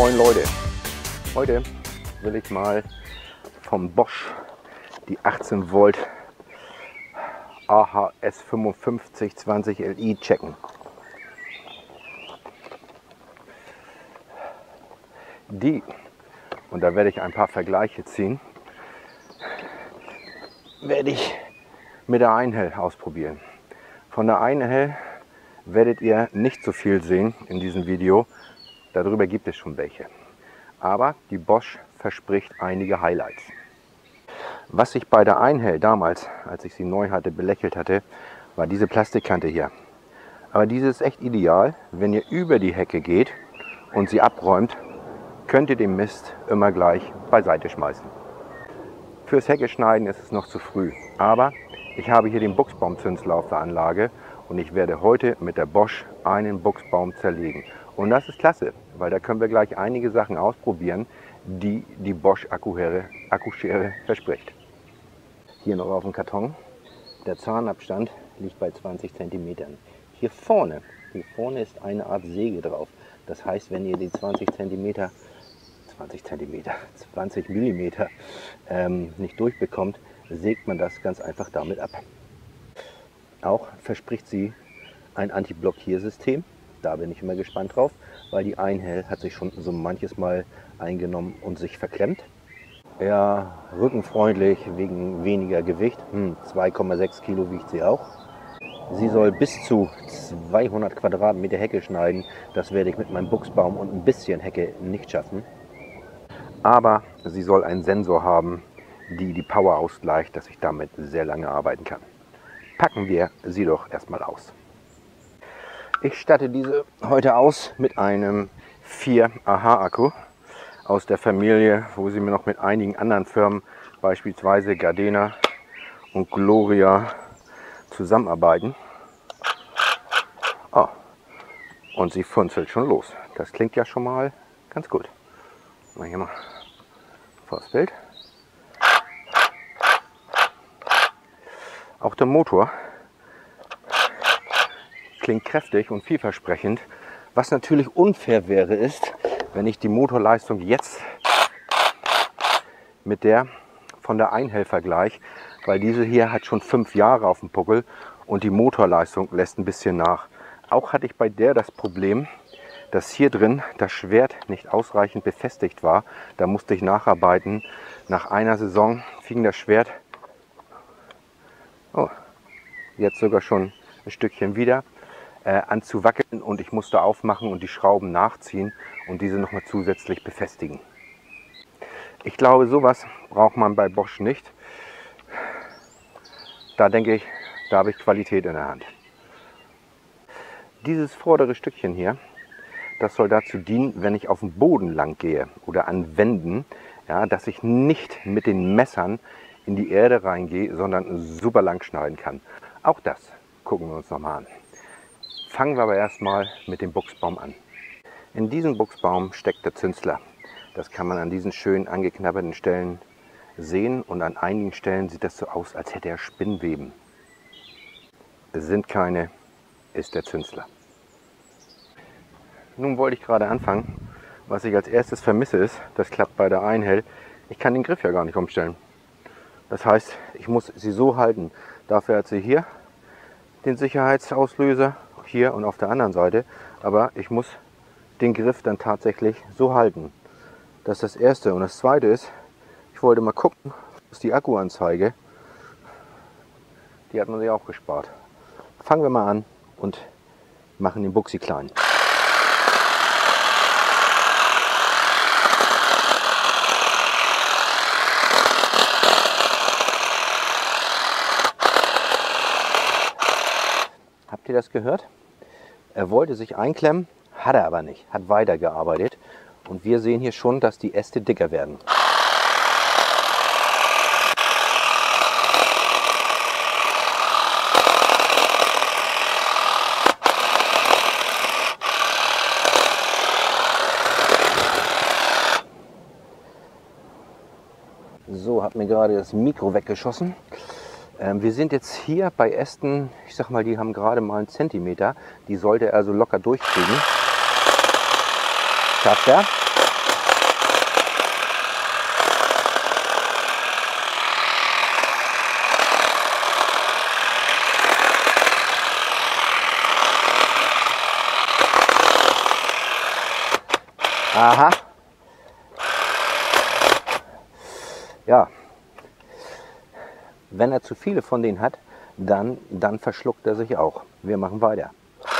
Moin Leute, heute will ich mal vom Bosch die 18 Volt AHS 5520 Li checken. Und da werde ich ein paar Vergleiche ziehen, werde ich mit der Einhell ausprobieren. Von der Einhell werdet ihr nicht so viel sehen in diesem Video, darüber gibt es schon welche. Aber die Bosch verspricht einige Highlights. Was ich bei der Einhell damals, als ich sie neu hatte, belächelt hatte, war diese Plastikkante hier. Aber diese ist echt ideal, wenn ihr über die Hecke geht und sie abräumt, könnt ihr den Mist immer gleich beiseite schmeißen. Fürs Hecke-Schneiden ist es noch zu früh, aber ich habe hier den Buchsbaumzünsler auf der Anlage und ich werde heute mit der Bosch einen Buchsbaum zerlegen. Und das ist klasse, weil da können wir gleich einige Sachen ausprobieren, die die Bosch Akkuschere verspricht. Hier noch auf dem Karton. Der Zahnabstand liegt bei 20 cm. Hier vorne ist eine Art Säge drauf. Das heißt, wenn ihr die 20 mm nicht durchbekommt, sägt man das ganz einfach damit ab. Auch verspricht sie ein Anti-Blockiersystem. Da bin ich immer gespannt drauf, weil die Einhell hat sich schon so manches Mal eingenommen und sich verklemmt. Ja, rückenfreundlich wegen weniger Gewicht. 2,6 Kilo wiegt sie auch. Sie soll bis zu 200 Quadratmeter Hecke schneiden. Das werde ich mit meinem Buchsbaum und ein bisschen Hecke nicht schaffen. Aber sie soll einen Sensor haben, die Power ausgleicht, dass ich damit sehr lange arbeiten kann. Packen wir sie doch erstmal aus. Ich statte diese heute aus mit einem 4AH Akku aus der Familie, wo sie mir noch mit einigen anderen Firmen, beispielsweise Gardena und Gloria, zusammenarbeiten. Oh, und sie funzelt schon los. Das klingt ja schon mal ganz gut. Mal hier mal vor das Bild. Auch der Motor klingt kräftig und vielversprechend. Was natürlich unfair wäre, ist, wenn ich die Motorleistung jetzt mit der von der Einhell vergleiche, weil diese hier hat schon 5 Jahre auf dem Buckel und die Motorleistung lässt ein bisschen nach. Auch hatte ich bei der das Problem, dass hier drin das Schwert nicht ausreichend befestigt war. Da musste ich nacharbeiten. Nach einer Saison fing das Schwert, jetzt sogar schon ein Stückchen wieder, an zu wackeln und ich musste aufmachen und die Schrauben nachziehen und diese nochmal zusätzlich befestigen. Ich glaube, sowas braucht man bei Bosch nicht. Da denke ich, da habe ich Qualität in der Hand. Dieses vordere Stückchen hier, das soll dazu dienen, wenn ich auf dem Boden lang gehe oder an Wänden, ja, dass ich nicht mit den Messern in die Erde reingehe, sondern super lang schneiden kann. Auch das gucken wir uns nochmal an. Fangen wir aber erstmal mit dem Buchsbaum an. In diesem Buchsbaum steckt der Zünsler. Das kann man an diesen schön angeknabberten Stellen sehen und an einigen Stellen sieht das so aus, als hätte er Spinnweben. Es sind keine, ist der Zünsler. Nun wollte ich gerade anfangen. Was ich als erstes vermisse ist, das klappt bei der Einhell, ich kann den Griff ja gar nicht umstellen. Das heißt, ich muss sie so halten. Dafür hat sie hier den Sicherheitsauslöser, hier und auf der anderen Seite. Aber ich muss den Griff dann tatsächlich so halten. Das ist das Erste. Und das Zweite ist, ich wollte mal gucken, was die Akkuanzeige, die hat man sich auch gespart. Fangen wir mal an und machen den Buchsi klein. Habt ihr das gehört? Er wollte sich einklemmen, hat er aber nicht, hat weitergearbeitet. Und wir sehen hier schon, dass die Äste dicker werden. So, hat mir gerade das Mikro weggeschossen. Wir sind jetzt hier bei Ästen, ich sag mal, die haben gerade mal einen Zentimeter. Die sollte er also locker durchkriegen. Schafft er. Aha. Ja. Wenn er zu viele von denen hat, dann verschluckt er sich auch. Wir machen weiter.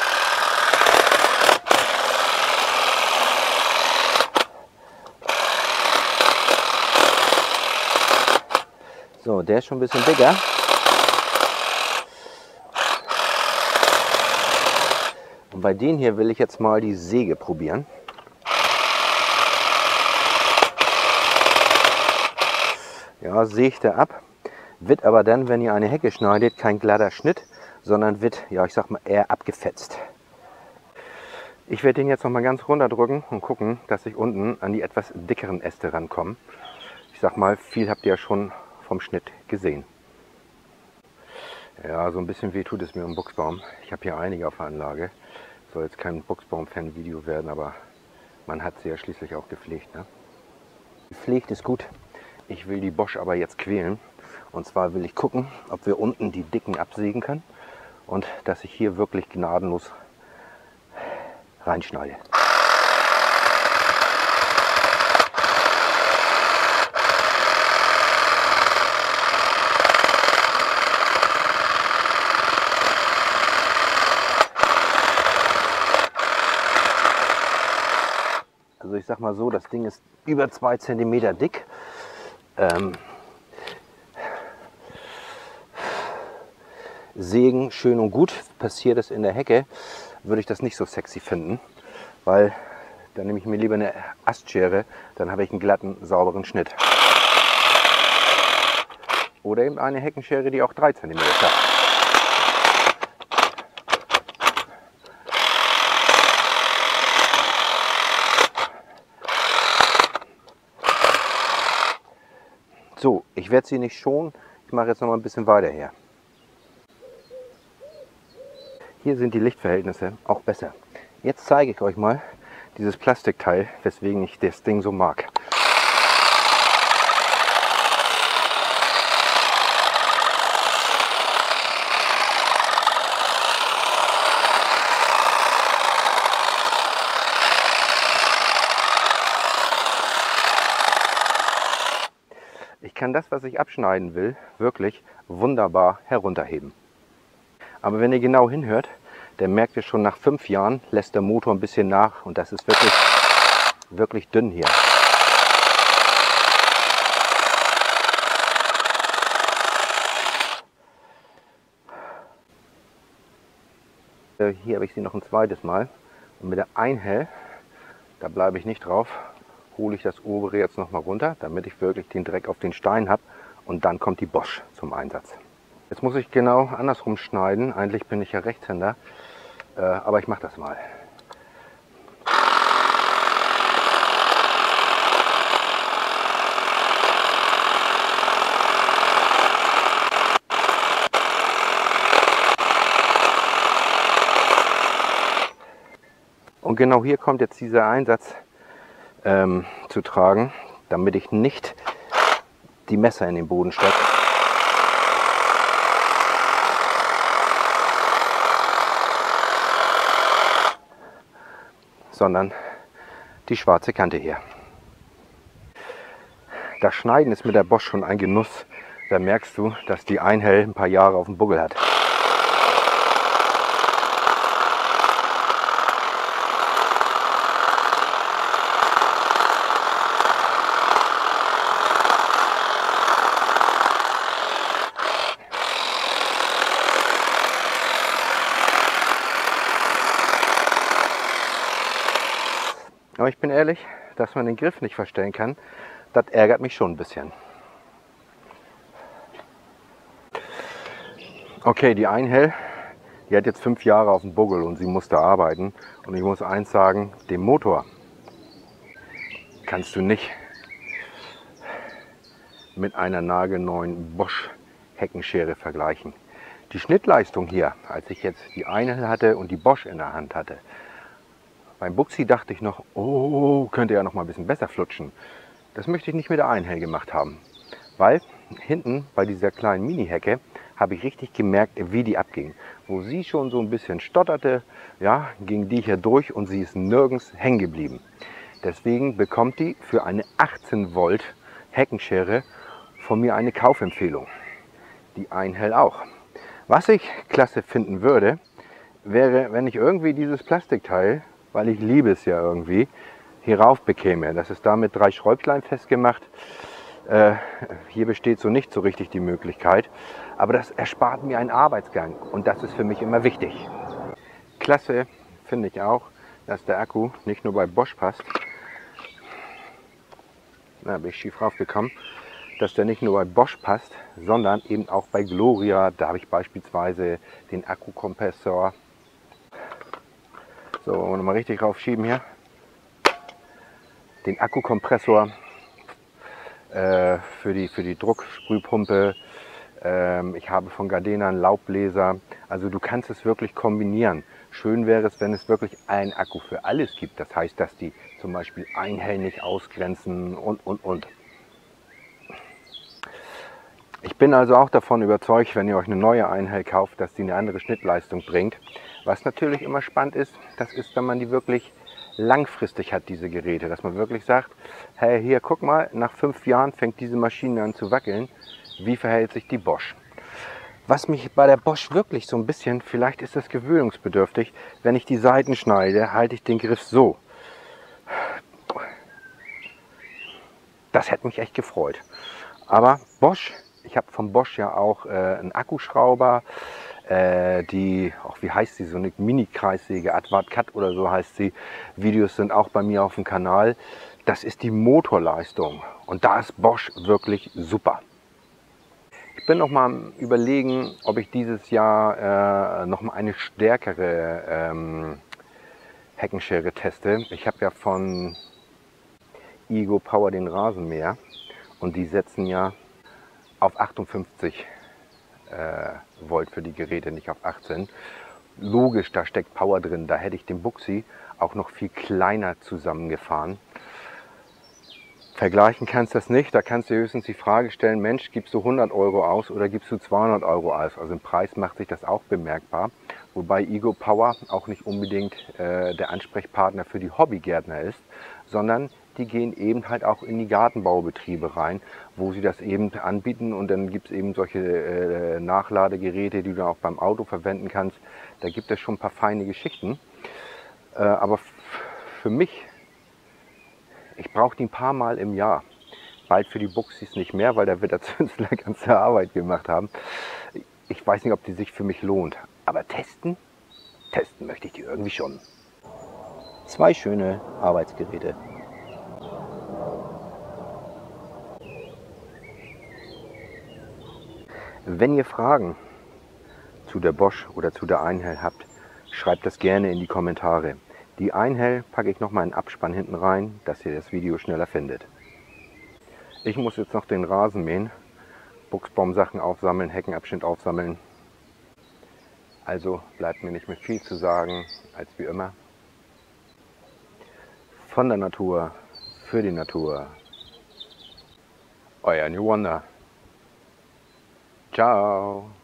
So, der ist schon ein bisschen dicker. Und bei denen hier will ich jetzt mal die Säge probieren. Ja, sägt er ab. Wird aber dann, wenn ihr eine Hecke schneidet, kein glatter Schnitt, sondern wird, ja, ich sag mal, eher abgefetzt. Ich werde den jetzt noch mal ganz runterdrücken und gucken, dass ich unten an die etwas dickeren Äste rankomme. Ich sag mal, viel habt ihr ja schon vom Schnitt gesehen. Ja, so ein bisschen weh tut es mir im Buchsbaum. Ich habe hier einige auf der Anlage. Soll jetzt kein Buchsbaum-Fan-Video werden, aber man hat sie ja schließlich auch gepflegt. Ne? Gepflegt ist gut. Ich will die Bosch aber jetzt quälen. Und zwar will ich gucken, ob wir unten die Dicken absägen können und dass ich hier wirklich gnadenlos reinschneide. Also ich sag mal so, das Ding ist über 2 cm dick. Sägen schön und gut, passiert es in der Hecke, würde ich das nicht so sexy finden, weil dann nehme ich mir lieber eine Astschere, dann habe ich einen glatten, sauberen Schnitt. Oder eben eine Heckenschere, die auch 3 cm schafft. So, ich werde sie nicht schonen, ich mache jetzt noch mal ein bisschen weiter her. Hier sind die Lichtverhältnisse auch besser. Jetzt zeige ich euch mal dieses Plastikteil, weswegen ich das Ding so mag. Ich kann das, was ich abschneiden will, wirklich wunderbar herunterheben. Aber wenn ihr genau hinhört, dann merkt ihr schon, nach 5 Jahren lässt der Motor ein bisschen nach und das ist wirklich dünn hier. Hier habe ich sie noch ein zweites Mal und mit der Einhell, da bleibe ich nicht drauf, hole ich das obere jetzt noch mal runter, damit ich wirklich den Dreck auf den Stein habe und dann kommt die Bosch zum Einsatz. Jetzt muss ich genau andersrum schneiden. Eigentlich bin ich ja Rechtshänder, aber ich mache das mal. Und genau hier kommt jetzt dieser Einsatz zu tragen, damit ich nicht die Messer in den Boden stecke. Sondern die schwarze Kante hier. Das Schneiden ist mit der Bosch schon ein Genuss. Da merkst du, dass die Einhell ein paar Jahre auf dem Buckel hat. Aber ich bin ehrlich, dass man den Griff nicht verstellen kann, das ärgert mich schon ein bisschen. Okay, die Einhell, die hat jetzt 5 Jahre auf dem Buckel und sie musste arbeiten. Und ich muss eins sagen, den Motor kannst du nicht mit einer nagelneuen Bosch Heckenschere vergleichen. Die Schnittleistung hier, als ich jetzt die Einhell hatte und die Bosch in der Hand hatte, beim Buxi dachte ich noch, oh, könnte ja noch mal ein bisschen besser flutschen. Das möchte ich nicht mit der Einhell gemacht haben, weil hinten bei dieser kleinen Mini-Hecke habe ich richtig gemerkt, wie die abging. Wo sie schon so ein bisschen stotterte, ja, ging die hier durch und sie ist nirgends hängen geblieben. Deswegen bekommt die für eine 18 Volt Heckenschere von mir eine Kaufempfehlung. Die Einhell auch. Was ich klasse finden würde, wäre, wenn ich irgendwie dieses Plastikteil, weil ich liebe es ja irgendwie, hier rauf bekäme. Das ist da mit 3 Schräubchen festgemacht. Hier besteht so nicht so richtig die Möglichkeit, aber das erspart mir einen Arbeitsgang und das ist für mich immer wichtig. Klasse finde ich auch, dass der Akku nicht nur bei Bosch passt, da bin ich schief raufgekommen, dass der nicht nur bei Bosch passt, sondern eben auch bei Gloria. Da habe ich beispielsweise den Akkukompressor. So, wollen wir nochmal richtig raufschieben hier. Den Akkukompressor für die Drucksprühpumpe. Ich habe von Gardena einen Laubbläser. Also du kannst es wirklich kombinieren. Schön wäre es, wenn es wirklich einen Akku für alles gibt. Das heißt, dass die zum Beispiel Einhell nicht ausgrenzen und. Ich bin also auch davon überzeugt, wenn ihr euch eine neue Einhell kauft, dass die eine andere Schnittleistung bringt. Was natürlich immer spannend ist, das ist, wenn man die wirklich langfristig hat, diese Geräte. Dass man wirklich sagt, hey, hier, guck mal, nach 5 Jahren fängt diese Maschine an zu wackeln. Wie verhält sich die Bosch? Was mich bei der Bosch wirklich so ein bisschen, vielleicht ist das gewöhnungsbedürftig, wenn ich die Seiten schneide, halte ich den Griff so. Das hätte mich echt gefreut. Aber Bosch, ich habe von Bosch ja auch einen Akkuschrauber, wie heißt sie, so eine Mini-Kreissäge, Advat Cut oder so heißt sie. Videos sind auch bei mir auf dem Kanal. Das ist die Motorleistung und da ist Bosch wirklich super. Ich bin noch mal am Überlegen, ob ich dieses Jahr noch mal eine stärkere Heckenschere teste. Ich habe ja von Ego Power den Rasenmäher und die setzen ja auf 58 Volt für die Geräte, nicht auf 18. Logisch, da steckt Power drin. Da hätte ich den Buxi auch noch viel kleiner zusammengefahren. Vergleichen kannst du das nicht. Da kannst du höchstens die Frage stellen, Mensch, gibst du 100 Euro aus oder gibst du 200 Euro aus? Also im Preis macht sich das auch bemerkbar. Wobei Ego Power auch nicht unbedingt der Ansprechpartner für die Hobbygärtner ist, sondern die gehen eben halt auch in die Gartenbaubetriebe rein, wo sie das eben anbieten und dann gibt es eben solche Nachladegeräte, die du auch beim Auto verwenden kannst. Da gibt es schon ein paar feine Geschichten. Aber für mich, ich brauche die ein paar Mal im Jahr. Bald für die Buxis nicht mehr, weil da wird der Zünsler ganze Arbeit gemacht haben. Ich weiß nicht, ob die sich für mich lohnt. Aber testen möchte ich die irgendwie schon. 2 schöne Arbeitsgeräte. Wenn ihr Fragen zu der Bosch oder zu der Einhell habt, schreibt das gerne in die Kommentare. Die Einhell packe ich noch mal in den Abspann hinten rein, dass ihr das Video schneller findet. Ich muss jetzt noch den Rasen mähen, Buchsbaumsachen aufsammeln, Heckenabschnitt aufsammeln. Also bleibt mir nicht mehr viel zu sagen, als wie immer. Von der Natur, für die Natur. Euer New Wonder. Ciao.